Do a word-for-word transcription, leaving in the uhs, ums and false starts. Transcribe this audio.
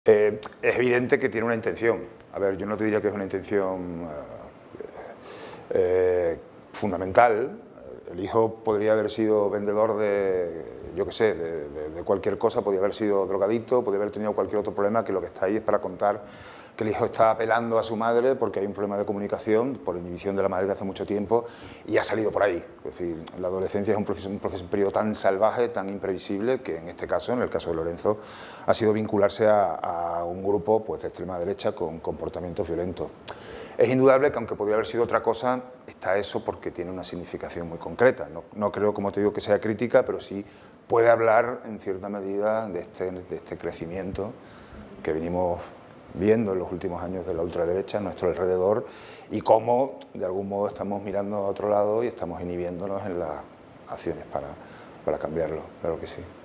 Eh, es evidente que tiene una intención. A ver, yo no te diría que es una intención eh, eh, fundamental. El hijo podría haber sido vendedor de, yo qué sé, de, de, de cualquier cosa, podría haber sido drogadicto, podría haber tenido cualquier otro problema, que lo que está ahí es para contar que el hijo está apelando a su madre porque hay un problema de comunicación, por inhibición de la madre de hace mucho tiempo, y ha salido por ahí. Es decir, la adolescencia es un proceso, un proceso, un periodo tan salvaje, tan imprevisible, que en este caso, en el caso de Lorenzo, ha sido vincularse a, a un grupo pues, de extrema derecha con comportamientos violentos. Es indudable que, aunque podría haber sido otra cosa, está eso porque tiene una significación muy concreta. No, no creo, como te digo, que sea crítica, pero sí puede hablar, en cierta medida, de este, de este crecimiento que venimos viendo en los últimos años de la ultraderecha a nuestro alrededor y cómo, de algún modo, estamos mirando a otro lado y estamos inhibiéndonos en las acciones para, para cambiarlo. Claro que sí.